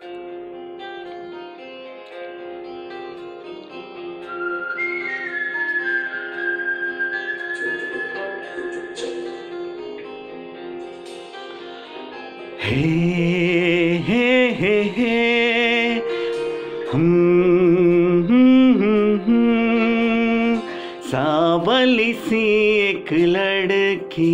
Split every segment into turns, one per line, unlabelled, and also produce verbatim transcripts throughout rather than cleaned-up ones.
हे हे हे हे हम्म हम्म हम्म सांवली सी एक लड़की,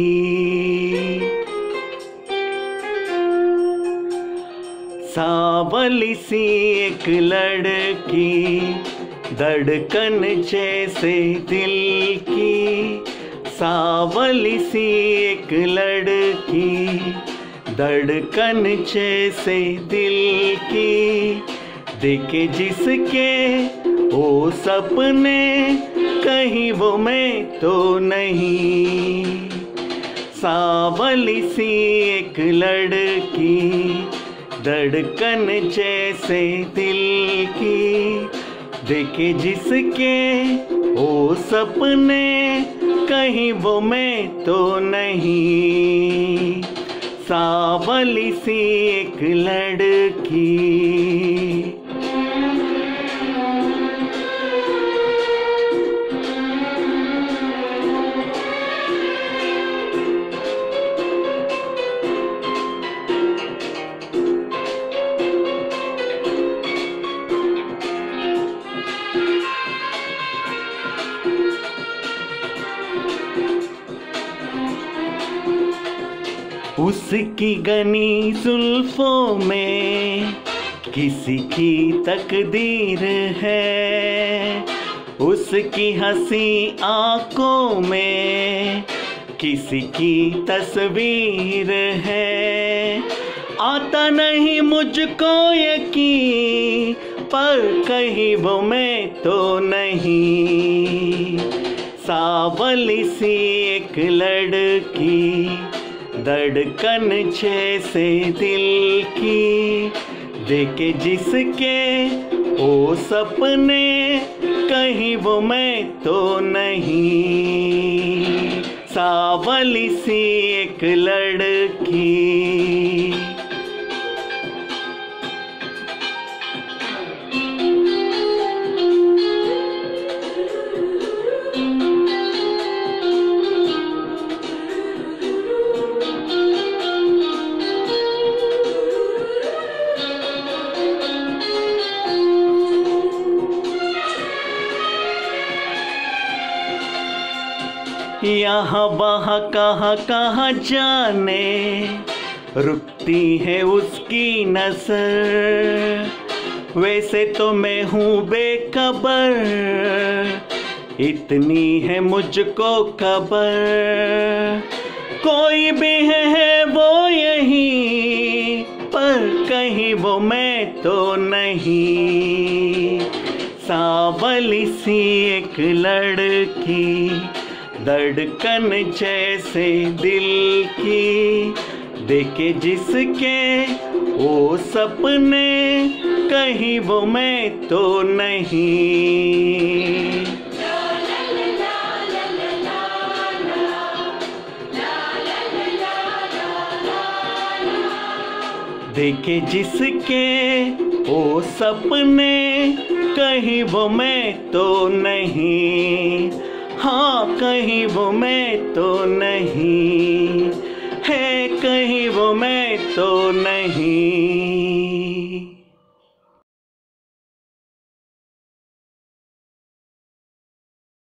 सांवली सी एक लड़की, धड़कन जैसे दिल की। सांवली सी एक लड़की, धड़कन जैसे दिल की। देखे जिसके वो सपने, कहीं वो मैं तो नहीं। सांवली सी एक लड़की, धड़कन जैसे दिल की। देखे जिसके वो सपने, कहीं वो मैं तो नहीं। सांवली सी एक लड़की। उसकी घनी जुल्फों में किसी की तकदीर है, उसकी हंसी आंखों में किसी की तस्वीर है। आता नहीं मुझको यकीन, पर कहीं वो मैं तो नहीं। सांवली सी एक लड़की, धड़कन जैसे दिल की। देखे जिसके वो सपने, कहीं वो मैं तो नहीं। सांवली सी एक लड़की। यहाँ वहाँ कहाँ कहाँ जाने, रुकती है उसकी नजर। वैसे तो मैं हूँ बेखबर, इतनी है मुझको खबर। कोई भी है, है वो यही, पर कहीं वो मैं तो नहीं। सांवली सी एक लड़की, धड़कन जैसे दिल की। देखे जिसके वो सपने, कहीं वो मैं तो नहीं। देखे जिसके वो सपने, कहीं वो मैं तो नहीं। हाँ, कहीं वो मैं तो नहीं है, कहीं वो मैं तो नहीं।